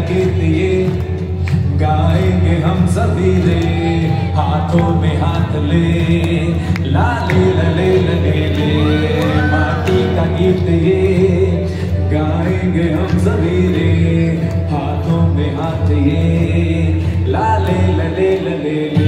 गीत ये गाएंगे हम सभी रे, हाथों में हाथ ले, लाले लले लले ले, माटी का गीत ये गाएंगे हम सभी रे, हाथों में हाथ ये, लाले लले लले ले।